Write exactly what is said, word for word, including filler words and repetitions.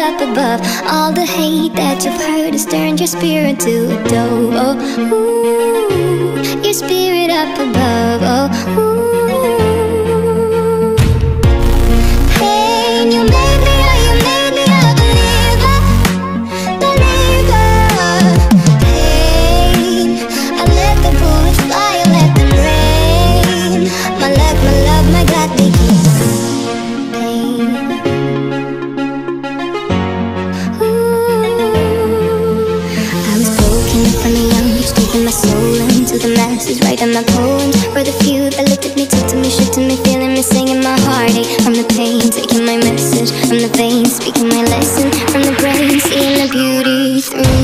up above. All the hate that you've heard has turned your spirit to a dove. Oh, ooh, your spirit up above. Oh, ooh. Hey, and you made me, oh, you made me a believer, believer. Pain, I let the bullets fly, I let them rain. My luck, my love, my God, they keep pain. From a young age, taking my soul into the masses, writing my poems for the few that looked at me, took to me, shook to me, feeling me, singing my heartache from the pain, taking my message from the veins, speaking my lesson from the brain, seeing the beauty through